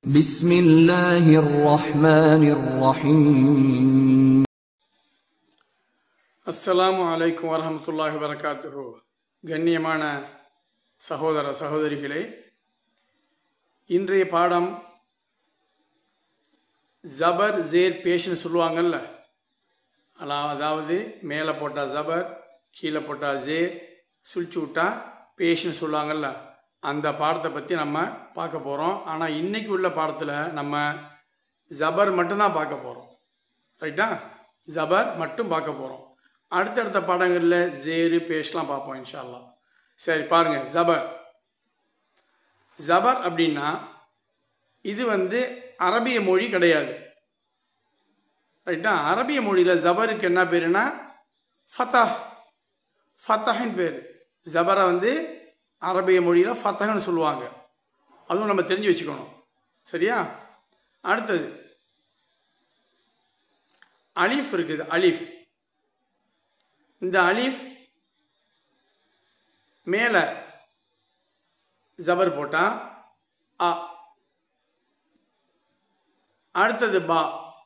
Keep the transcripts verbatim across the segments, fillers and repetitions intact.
بسم الله الرحمن الرحيم السلام عليكم ورحمة الله وبركاته. கண்ணியமான சகோதர சகோதரிகளே, இன்றைய பாடம் ஜபர் ஜேர் பேஷ்னு சொல்லுவாங்கல்ல, அதாவது மேலே போட்டால் ஜபர், கீழே போட்டால் ஜேர், சுழிச்சு விட்டா பேஷ்னு சொல்லுவாங்கல்ல, அந்த பாடத்தை பற்றி நம்ம பார்க்க போகிறோம். ஆனால் இன்றைக்கி உள்ள பாடத்தில் நம்ம ஜபர் மட்டும்தான் பார்க்க போகிறோம். ரைட்டா? ஜபர் மட்டும் பார்க்க போகிறோம். அடுத்தடுத்த பாடங்களில் ஜேரு பேஷ்லாம் பார்ப்போம் இன்ஷா அல்லாஹ். சரி பாருங்கள், ஜபர் ஜபர் அப்படின்னா இது வந்து அரபிய மொழி கிடையாது. ரைட்டா? அரபிய மொழியில் ஜபருக்கு என்ன பேருன்னா ஃபத்தஹ், ஃபத்தஹின் பேர். ஜபரை வந்து அரபிய மொழியில் ஃபத்தஹ்னு சொல்லுவாங்க. அதுவும் நம்ம தெரிஞ்சு வச்சுக்கணும். சரியா? அடுத்தது அலிஃப் இருக்குது. அலிஃப், இந்த அலிஃப் மேலே ஜபர் போட்டா அ. அடுத்தது பா,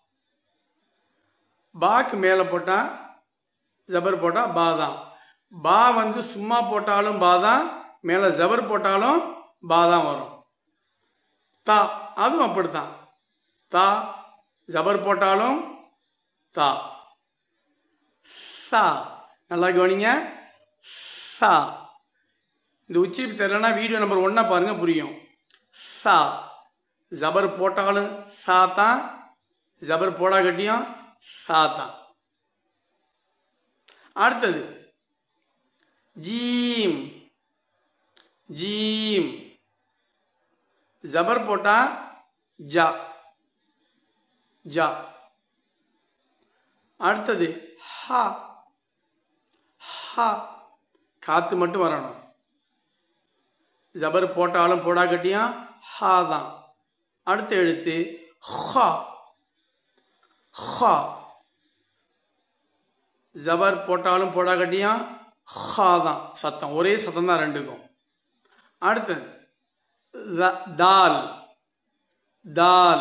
பாக்கு மேலே போட்டால் ஜபர் போட்டால் பா தான். பா வந்து சும்மா போட்டாலும் பா தான், மேலே ஜபர் போட்டாலும் பா தான் வரும். தா, அதுவும் அப்படித்தான். தா ஜபர் போட்டாலும் தா. சா, நல்லா கவனிங்க, சா. இந்த உச்சரிப்பு தெரியலன்னா வீடியோ நம்பர் ஒன்றா பாருங்கள், புரியும். சா ஜபர் போட்டாலும் சா தான், ஜபர் போடா கட்டியும் சா தான். அடுத்தது ஜீம், ஜீம் ஜபர் போட்டா ஜா, ஜா. அடுத்தது ஹா, ஹா காத்து மட்டும் வரணும். ஜபர் போட்டாலும் போடா கட்டியும் ஹா தான். அடுத்த எழுத்து ஹா, ஹா ஜபர் போட்டாலும் போடா கட்டியும் ஹா தான். சத்தம் ஒரே சத்தம் தான் ரெண்டுக்கும். அடுத்தது தால், தால்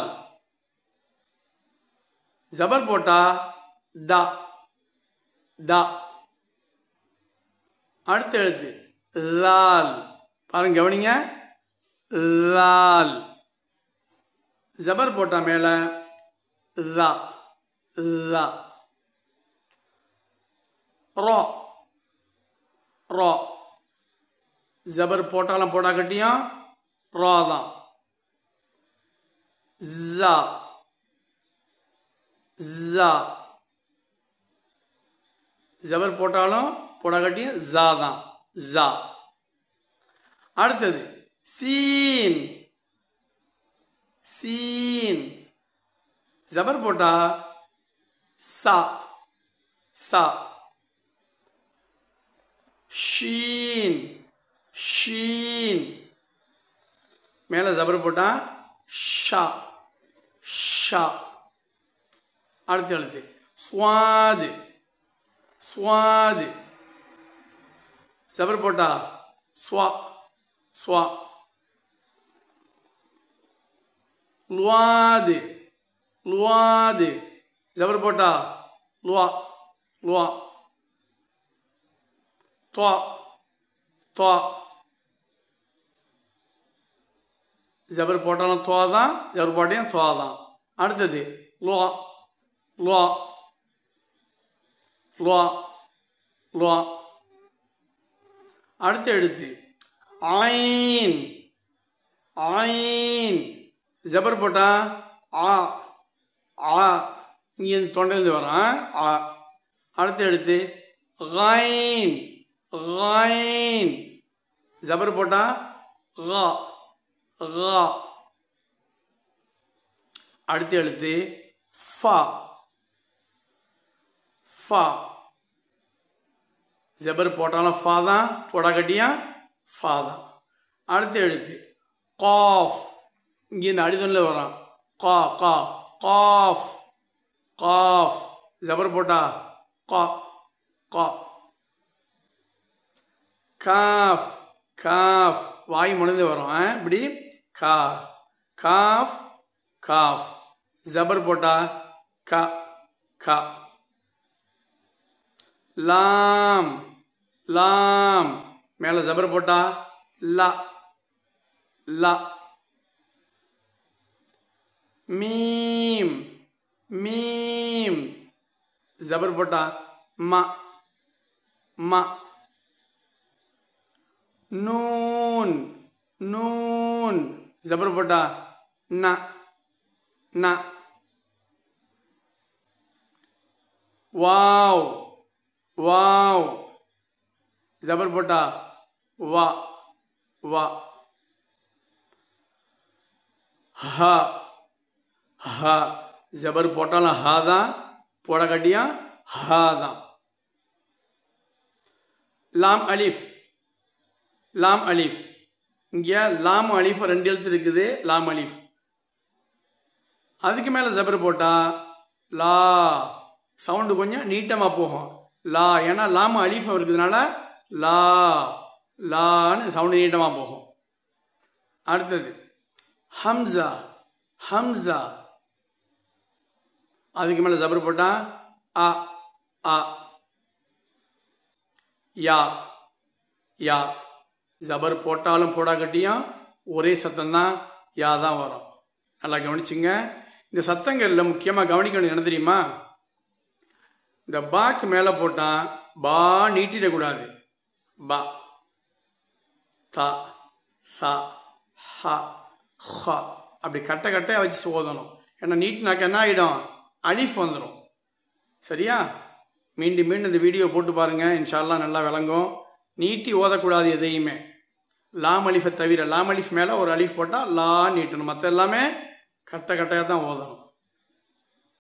ஜபர் போட்டா தா, தா. அடுத்த எழுத்து லால், பாருங்க கவனிங்க, லால் ஜபர் போட்டா மேல லா, லா. ரோ, ரோ ஜபர் போட்டாலும் போடா கட்டியும் ரோ தான். ஜா, ஜா ஜபர் போட்டாலும் போடா கட்டியும் ஜா தான், ஜா. அடுத்தது சீன், சீன் ஜபர் போட்டா சா, சா. ஷீன், ஷீன் மேலே ஜபர் போட்டா ஷா, ஷா. அடுத்த எழுத்து ஸ்வாது, ஸ்வாது ஜபர் போட்டா ஸ்வா, ஸ்வா. லுவாது, லுவாது ஜபர் போட்டா லுவா, லுவா. துவா, துவா ஜபர் போட்டாலும் துவா தான், ஜபர் போட்டையும் துவா தான். அடுத்தது லுவா, லுவா, லுவா, லுவா. அடுத்த எழுத்து ஆயின், ஆயின் ஜபர் போட்டா ஆ, ஆ இங்கே தொண்டையிலிருந்து வரும் ஆ. அடுத்த எழுத்து கைன், கைன் ஜபர் போட்டா கா, கா. அடுத்த எழுத்து ஃபா, ஃபா ஜபர் போட்டாலும் ஃபா தான், போடா கட்டியா ஃபா தான். அடுத்த எழுத்து காஃப், இங்கே இந்த அடிதொன்னில் வரும் கா, கா, காஃப், காஃப் ஜபர் போட்டா கா, கா. காஃப், காஃப் வாய் முனைந்து வரும் இப்படி. கா, காஃப் காஃப் ஜபர் போட்டா க க லாம் லாம் மேலே ஜபர் போட்டா லா லா மீம் மீம் ஜபர் போட்டா ம ம நூன் நூன் ஜபர் போட்டா ந ந வாவ் வாவ் ஜபர் போட்டா வா வா ஹ ஹ ஜபர் போட்டாலும் ஹா தான் போட கட்டியா ஹா தான் லாம் அலிஃப் லாம் அலிஃப் இங்கே லாம் அலிஃப் ரெண்டு எழுத்து இருக்குது லாம் அலிஃப் அதுக்கு மேலே ஜபர் போட்டா லா சவுண்டு கொஞ்சம் நீட்டமாக போகும் லா ஏன்னா லாம் அலிஃப் இருக்கிறதுனால லா லான்னு சவுண்டு நீட்டமாக போகும் அடுத்தது ஹம்சா ஹம்சா அதுக்கு மேலே ஜபர் போட்டா அ அ யா யா ஜபர் போட்டாலும் போடா கட்டியும் ஒரே சத்தம்தான் யா தான் வரும். நல்லா கவனிச்சுங்க. இந்த சத்தங்களில் முக்கியமாக கவனிக்க வேண்டியது என்ன தெரியுமா? இந்த பாக்கு மேலே போட்டால் பா நீட்டிடக்கூடாது. பா தா சா ஹா ஹா அப்படி கட்ட கட்டையாக வச்சு ஓதணும். ஏன்னா நீட்டினாக்க என்ன ஆகிடும்? அலிஃப் வந்துடும். சரியா? மீண்டும் மீண்டும் இந்த வீடியோ போட்டு பாருங்கள், இன்ஷால்லா நல்லா விளங்கும். நீட்டி ஓதக்கூடாது எதையுமே. லாம் அலிஃபை தவிர லாம் அலிஃப் மேலே ஒரு அலிஃப் போட்டால் லா நீட்டணும். மற்ற எல்லாமே கட்ட கட்டையாக தான் ஓதணும்.